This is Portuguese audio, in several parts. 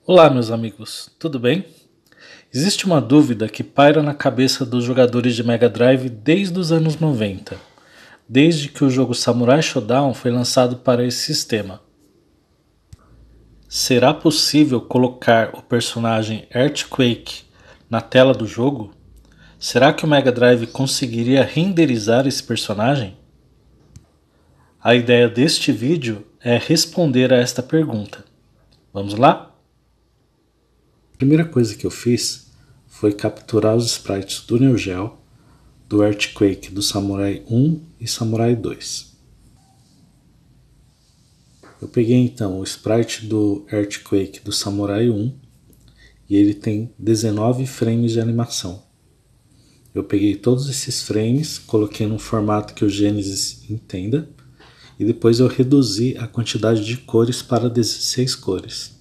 Olá, meus amigos, tudo bem? Existe uma dúvida que paira na cabeça dos jogadores de Mega Drive desde os anos 90, desde que o jogo Samurai Shodown foi lançado para esse sistema. Será possível colocar o personagem Earthquake na tela do jogo? Será que o Mega Drive conseguiria renderizar esse personagem? A ideia deste vídeo é responder a esta pergunta. Vamos lá? A primeira coisa que eu fiz foi capturar os sprites do Neo Geo, do Earthquake do Samurai 1 e Samurai 2. Eu peguei então o sprite do Earthquake do Samurai 1 e ele tem 19 frames de animação. Eu peguei todos esses frames, coloquei num formato que o Genesis entenda e depois eu reduzi a quantidade de cores para 16 cores.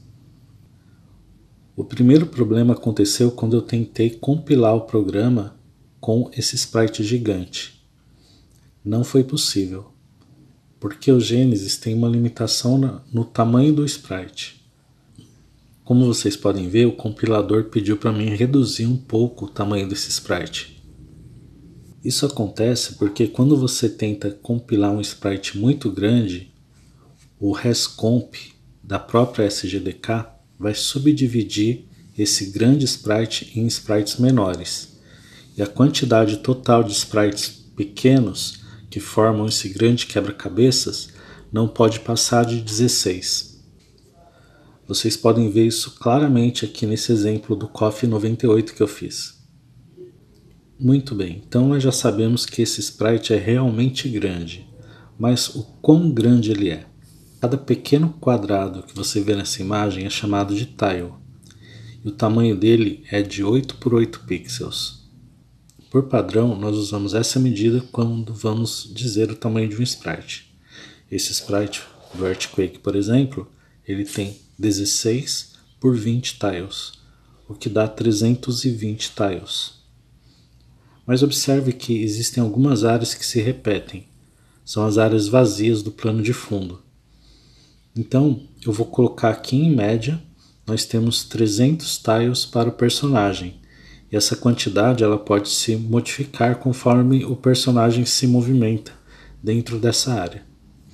O primeiro problema aconteceu quando eu tentei compilar o programa com esse sprite gigante. Não foi possível, porque o Genesis tem uma limitação no tamanho do sprite. Como vocês podem ver, o compilador pediu para mim reduzir um pouco o tamanho desse sprite. Isso acontece porque quando você tenta compilar um sprite muito grande, o rescomp da própria SGDK vai subdividir esse grande sprite em sprites menores. E a quantidade total de sprites pequenos que formam esse grande quebra-cabeças não pode passar de 16. Vocês podem ver isso claramente aqui nesse exemplo do KOF 98 que eu fiz. Muito bem, então nós já sabemos que esse sprite é realmente grande, mas o quão grande ele é? Cada pequeno quadrado que você vê nessa imagem é chamado de tile, e o tamanho dele é de 8 por 8 pixels. Por padrão, nós usamos essa medida quando vamos dizer o tamanho de um sprite. Esse sprite do Earthquake, por exemplo, ele tem 16 por 20 tiles, o que dá 320 tiles. Mas observe que existem algumas áreas que se repetem, são as áreas vazias do plano de fundo. Então, eu vou colocar aqui em média, nós temos 300 tiles para o personagem. E essa quantidade ela pode se modificar conforme o personagem se movimenta dentro dessa área.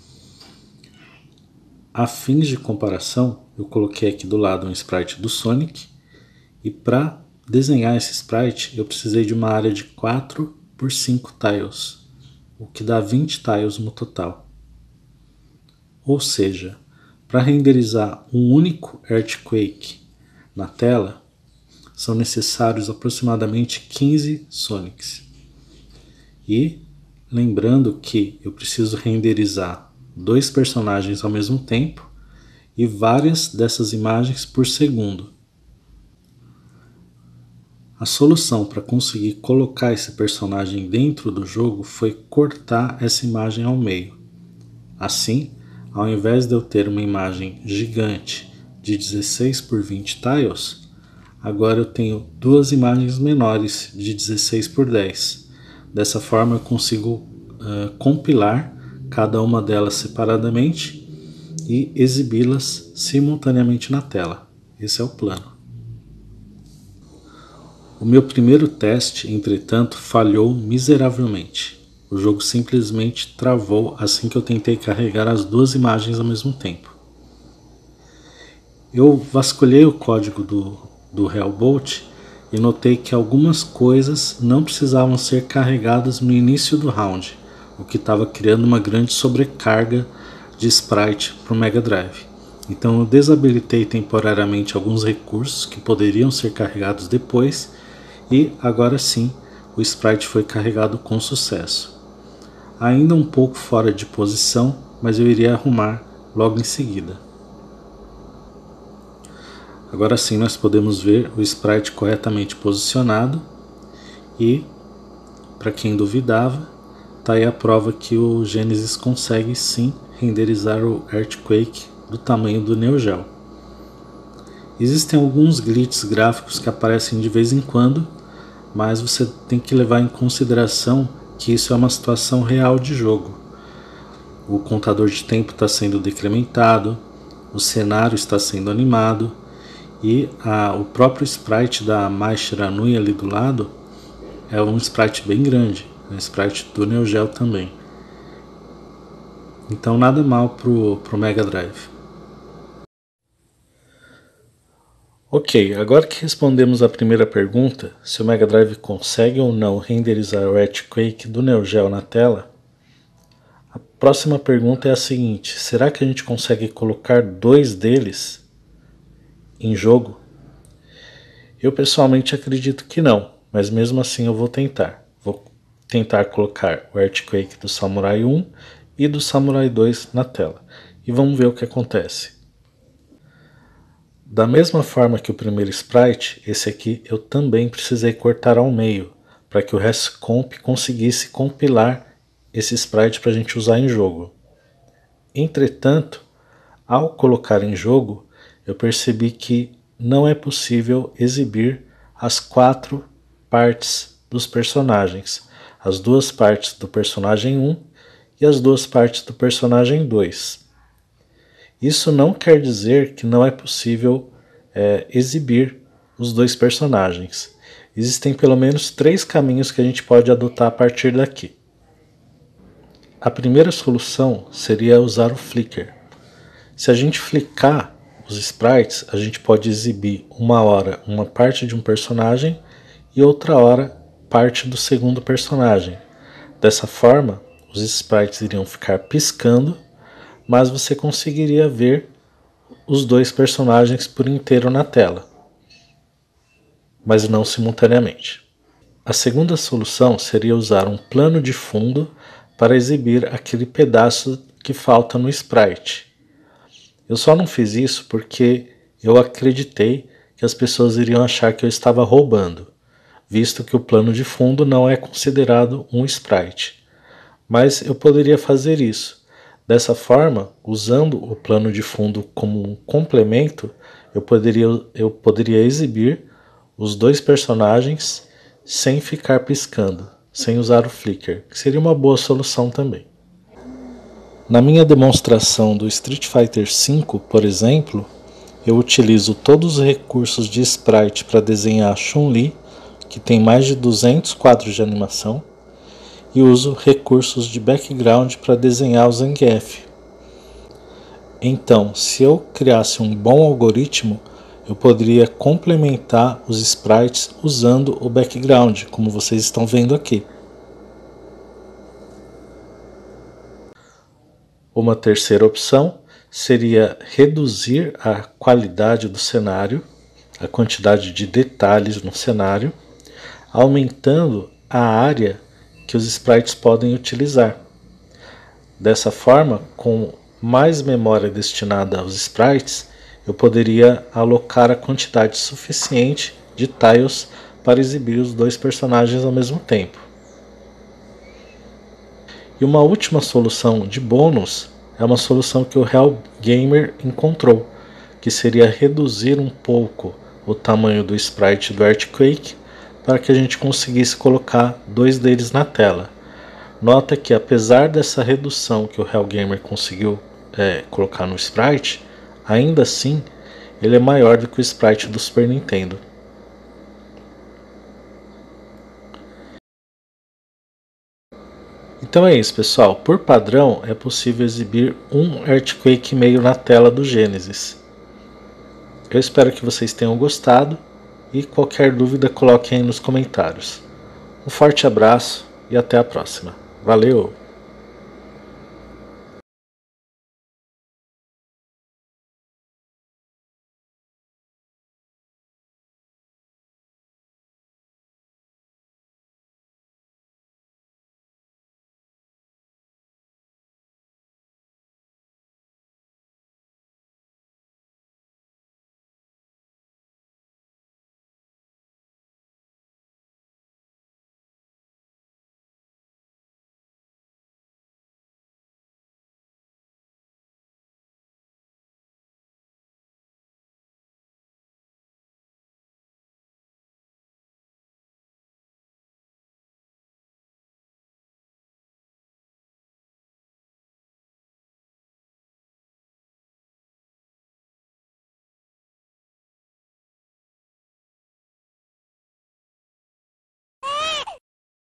A fins de comparação, eu coloquei aqui do lado um sprite do Sonic. E para desenhar esse sprite, eu precisei de uma área de 4 por 5 tiles, o que dá 20 tiles no total. Ou seja, para renderizar um único Earthquake na tela, são necessários aproximadamente 15 Sonics. E lembrando que eu preciso renderizar dois personagens ao mesmo tempo e várias dessas imagens por segundo. A solução para conseguir colocar esse personagem dentro do jogo foi cortar essa imagem ao meio. Assim, ao invés de eu ter uma imagem gigante de 16 por 20 tiles, agora eu tenho duas imagens menores de 16 por 10. Dessa forma eu consigo compilar cada uma delas separadamente e exibi-las simultaneamente na tela. Esse é o plano. O meu primeiro teste, entretanto, falhou miseravelmente. O jogo simplesmente travou assim que eu tentei carregar as duas imagens ao mesmo tempo. Eu vasculhei o código do Hellbolt e notei que algumas coisas não precisavam ser carregadas no início do round, o que estava criando uma grande sobrecarga de sprite para o Mega Drive. Então eu desabilitei temporariamente alguns recursos que poderiam ser carregados depois e agora sim o sprite foi carregado com sucesso. Ainda um pouco fora de posição, mas eu iria arrumar logo em seguida. Agora sim nós podemos ver o sprite corretamente posicionado e, para quem duvidava, está aí a prova que o Genesis consegue sim renderizar o Earthquake do tamanho do Neo Geo. Existem alguns glitches gráficos que aparecem de vez em quando, mas você tem que levar em consideração que isso é uma situação real de jogo. O contador de tempo está sendo decrementado, o cenário está sendo animado E o próprio sprite da Mai Shiranui ali do lado é um sprite bem grande, é um sprite do Neo Geo também. Então nada mal pro Mega Drive. Ok, agora que respondemos a primeira pergunta, se o Mega Drive consegue ou não renderizar o Earthquake do Neo Geo na tela, a próxima pergunta é a seguinte: será que a gente consegue colocar dois deles em jogo? Eu pessoalmente acredito que não, mas mesmo assim eu vou tentar. Vou tentar colocar o Earthquake do Samurai 1 e do Samurai 2 na tela. E vamos ver o que acontece. Da mesma forma que o primeiro sprite, esse aqui eu também precisei cortar ao meio, para que o ResComp conseguisse compilar esse sprite para a gente usar em jogo. Entretanto, ao colocar em jogo, eu percebi que não é possível exibir as 4 partes dos personagens, as 2 partes do personagem 1 e as 2 partes do personagem 2. Isso não quer dizer que não é possível exibir os 2 personagens. Existem pelo menos 3 caminhos que a gente pode adotar a partir daqui. A primeira solução seria usar o Flicker. Se a gente flicar os sprites, a gente pode exibir uma hora uma parte de um personagem e outra hora parte do segundo personagem. Dessa forma, os sprites iriam ficar piscando, mas você conseguiria ver os 2 personagens por inteiro na tela, mas não simultaneamente. A segunda solução seria usar um plano de fundo para exibir aquele pedaço que falta no sprite. Eu só não fiz isso porque eu acreditei que as pessoas iriam achar que eu estava roubando, visto que o plano de fundo não é considerado um sprite. Mas eu poderia fazer isso. Dessa forma, usando o plano de fundo como um complemento, eu poderia exibir os 2 personagens sem ficar piscando, sem usar o flicker, que seria uma boa solução também. Na minha demonstração do Street Fighter V, por exemplo, eu utilizo todos os recursos de sprite para desenhar a Chun-Li, que tem mais de 200 quadros de animação, e uso recursos de background para desenhar o Zangief. Então, se eu criasse um bom algoritmo, eu poderia complementar os sprites usando o background, como vocês estão vendo aqui. Uma terceira opção seria reduzir a qualidade do cenário, a quantidade de detalhes no cenário, aumentando a área que os sprites podem utilizar. Dessa forma, com mais memória destinada aos sprites, eu poderia alocar a quantidade suficiente de tiles para exibir os 2 personagens ao mesmo tempo. E uma última solução de bônus é uma solução que o Hell Gamer encontrou, que seria reduzir um pouco o tamanho do sprite do Earthquake para que a gente conseguisse colocar 2 deles na tela. Nota que apesar dessa redução que o Hell Gamer conseguiu colocar no sprite, ainda assim ele é maior do que o sprite do Super Nintendo. Então é isso, pessoal. Por padrão, é possível exibir um Earthquake meio na tela do Genesis. Eu espero que vocês tenham gostado e qualquer dúvida coloquem aí nos comentários. Um forte abraço e até a próxima. Valeu!